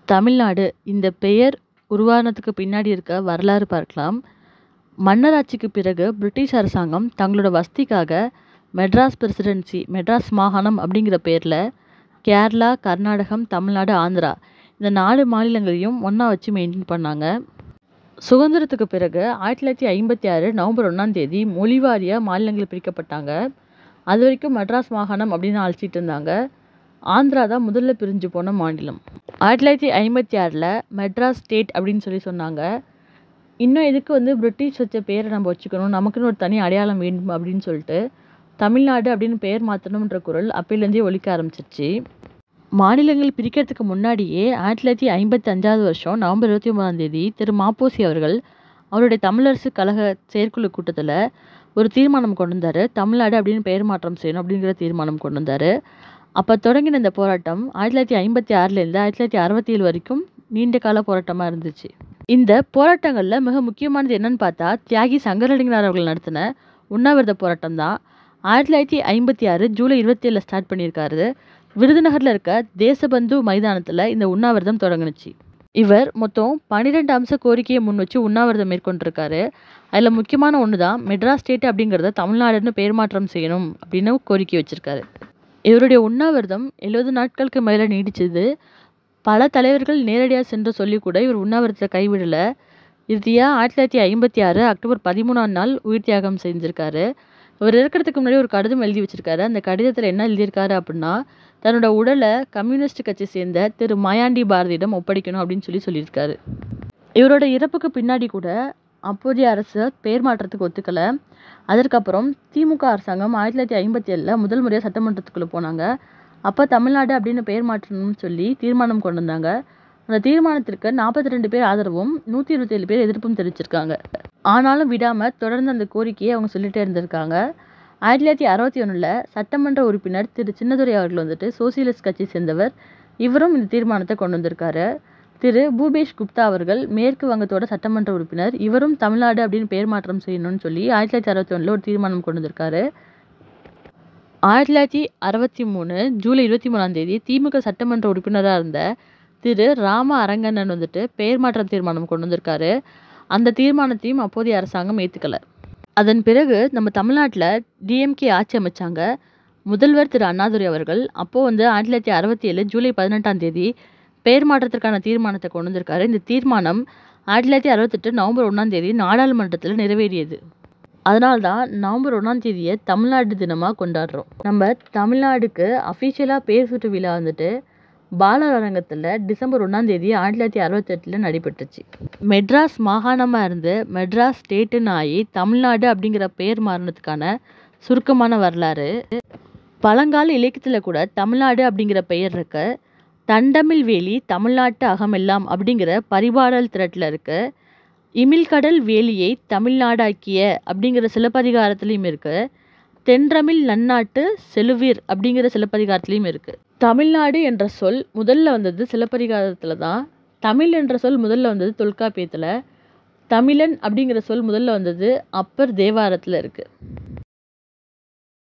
தமிழ்நாடு இந்த பெயர் உருவானதுக்கு பின்னாடி இருக்க வரலாறு பார்க்கலாம். மன்னராட்சிக்கு பிறகு பிரிட்டிஷ் அரசாங்கம் தங்களோட வசதிக்காக மெட்ராஸ் பிரசிடென்சி, மெட்ராஸ் மாகாணம் அப்படிங்கிற பேரில் கேரளா, கர்நாடகம், தமிழ்நாடு, ஆந்திரா இந்த 4 மாநிலங்களையும் ஒன்றா வச்சு மெயின்டைன் பண்ணாங்க. சுதந்திரத்துக்கு பிறகு 1956 நவம்பர் 1ஆம் தேதி மொழிவாரியாக மாநிலங்கள் பிரிக்கப்பட்டாங்க. அது வரைக்கும் மெட்ராஸ் மாகாணம் அப்படின்னு அழைச்சிட்டு இருந்தாங்க. ஆந்திரா தான் முதல்ல பிரிஞ்சு போன மாநிலம். 1956 மெட்ராஸ் ஸ்டேட் அப்படின்னு சொன்னாங்க. இன்னும் எதுக்கு பிரிட்டிஷ் வச்ச பேரை நம்ம வச்சுக்கணும், நமக்குன்னு ஒரு தனி அடையாளம் வேண்டும் அப்படின்னு சொல்லிட்டு தமிழ்நாடு அப்படின்னு பெயர் மாற்றணுன்ற குரல் அப்பையிலேருந்தே ஒலிக்க ஆரம்பிச்சிருச்சு. மாநிலங்கள் பிரிக்கிறதுக்கு முன்னாடியே 1955 வருஷம் நவம்பர் 29ஆம் தேதி திரு மாப்போசி அவர்கள் அவருடைய தமிழரசு கழக செயற்குழு கூட்டத்தில் ஒரு தீர்மானம் கொண்டு வந்தார். தமிழ்நாடு அப்படின்னு பெயர் மாற்றம் செய்யணும் அப்படிங்கிற தீர்மானம் கொண்டு வந்தார். அப்போ தொடங்கின இந்த போராட்டம் 1956லேருந்து 1967 வரைக்கும் நீண்ட கால போராட்டமாக இருந்துச்சு. இந்த போராட்டங்களில் மிக முக்கியமானது என்னன்னு பார்த்தா தியாகி சங்கராலிங்கனார் அவர்கள் நடத்தின உண்ணாவிரத போராட்டம் தான். 1956 ஜூலை 27 ஸ்டார்ட் பண்ணியிருக்காரு. விருதுநகரில் இருக்க தேசபந்து மைதானத்தில் இந்த உண்ணாவிரதம் தொடங்குனுச்சு. இவர் மொத்தம் 12 அம்ச கோரிக்கையை முன் வச்சு உண்ணாவிரதம் மேற்கொண்டிருக்காரு. அதில் முக்கியமான ஒன்று தான் மெட்ராஸ் ஸ்டேட் அப்படிங்கிறத தமிழ்நாடுன்னு பெயர் மாற்றம் செய்யணும் அப்படின்னு கோரிக்கை வச்சிருக்காரு. இவருடைய உண்ணாவிரதம் 70 நாட்களுக்கு மேலே நீடிச்சது. பல தலைவர்கள் நேரடியாக சென்று சொல்லி கூட இவர் உண்ணாவிரதத்தை கைவிடலை. இறுதியாக 1956 அக்டோபர் 13ஆம் நாள் உயிர் தியாகம் செஞ்சிருக்காரு. இவர் இருக்கிறதுக்கு முன்னாடி ஒரு கடிதம் எழுதி வச்சிருக்காரு. அந்த கடிதத்தில் என்ன எழுதியிருக்காரு அப்படின்னா, தன்னோட உடலை கம்யூனிஸ்ட் கட்சி சேர்ந்த திரு மாயாண்டி பாரதியிடம் ஒப்படைக்கணும் அப்படின்னு சொல்லியிருக்காரு. இவரோட இறப்புக்கு பின்னாடி கூட அப்போதைய அரசு பெயர் மாற்றத்துக்கு ஒத்துக்கலை. அதற்கப்புறம் திமுக அரசாங்கம் 1957 முதல் முறையாக சட்டமன்றத்துக்குள்ளே போனாங்க. அப்போ தமிழ்நாடு அப்படின்னு பெயர் மாற்றணும்னு சொல்லி தீர்மானம் கொண்டு வந்தாங்க. அந்த தீர்மானத்திற்கு 42 பேர் ஆதரவும் 127 பேர் எதிர்ப்பும் தெரிவிச்சிருக்காங்க. ஆனாலும் விடாமல் தொடர்ந்து அந்த கோரிக்கையை அவங்க சொல்லிட்டே இருந்திருக்காங்க. 1961 சட்டமன்ற உறுப்பினர் திரு சின்னதுரை அவர்கள் சோசியலிஸ்ட் கட்சி சேர்ந்தவர். இவரும் இந்த தீர்மானத்தை கொண்டு வந்திருக்காரு. திரு பூபேஷ் குப்தா அவர்கள் மேற்கு வங்கத்தோட சட்டமன்ற உறுப்பினர். இவரும் தமிழ்நாடு அப்படின்னு பெயர் மாற்றம் செய்யணும்னு சொல்லி 1961 ஒரு தீர்மானம் கொண்டு வந்திருக்காரு. 1963 ஜூலை 23ஆம் தேதி திமுக சட்டமன்ற உறுப்பினராக இருந்த திரு ராம அரங்கண்ணன் பெயர் மாற்றம் தீர்மானம் கொண்டு வந்திருக்காரு. அந்த தீர்மானத்தையும் அப்போதைய அரசாங்கம் ஏற்றுக்கலை. அதன் பிறகு நம்ம தமிழ்நாட்டில் டிஎம்கே ஆட்சி அமைச்சாங்க. முதல்வர் திரு அண்ணாதுரை அவர்கள் அப்போது 1967 ஜூலை 18ஆம் தேதி பெயர் மாற்றத்திற்கான தீர்மானத்தை கொண்டு வந்திருக்காரு. இந்த தீர்மானம் 1968 நவம்பர் 1ஆம் தேதி நாடாளுமன்றத்தில் நிறைவேறியது. அதனால தான் நவம்பர் 1ஆம் தேதியை தமிழ்நாடு தினமாக கொண்டாடுறோம். நம்ம தமிழ்நாடுக்கு அஃபிஷியலாக பேர் சுட்டு விழா பாலர் அரங்கத்தில் டிசம்பர் 1ஆம் தேதி 1968 நடைபெற்றுச்சு. மெட்ராஸ் மாகாணமாக இருந்து மெட்ராஸ் ஸ்டேட்டுன்னு ஆகி தமிழ்நாடு அப்படிங்கிற பெயர் மாறினதுக்கான சுருக்கமான வரலாறு. பழங்கால இலக்கியத்தில் கூட தமிழ்நாடு அப்படிங்கிற பெயர் இருக்கு. தண்டமிழ் வேலி தமிழ்நாட்டு அகமெல்லாம் அப்படிங்கிற பரிபாடல் திரட்டில் இருக்கு. இமிழ்கடல் வேலியை தமிழ்நாடாக்கிய அப்படிங்கிற சிலப்பதிகாரத்துலேயும் இருக்கு. தென்றமிழ் நன்னாட்டு செலுவீர் அப்படிங்கிற சிலப்பதிகாரத்துலேயும் இருக்குது. தமிழ்நாடு என்ற சொல் முதல்ல வந்தது சிலப்பதிகாரத்தில் தான். தமிழ் என்ற சொல் முதல்ல வந்தது தொல்காப்பியத்தில். தமிழன் அப்படிங்கிற சொல் முதல்ல வந்தது அப்பர் தேவாரத்தில் இருக்குது.